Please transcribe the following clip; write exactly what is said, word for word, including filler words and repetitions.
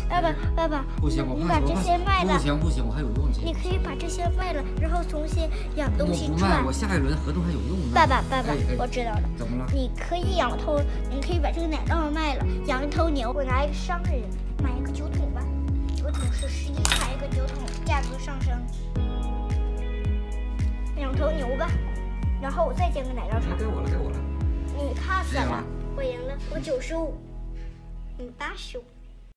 爸爸，爸爸， 不行，我你把这些卖了。 不行不行，我还有用。 你可以把这些卖了，然后重新养东西出来。我下一轮合同还有用呢。 爸爸，爸爸，我知道了。 怎么了？ 你可以养头，你可以把这个奶酪卖了，养一头牛。我拿一个商人买一个酒桶吧，酒桶是十一，买一个酒桶，价格上升。养头牛吧，然后我再建个奶酪厂。 该我了，该我了。 你卡死了，我赢了，我九十五，你八十五。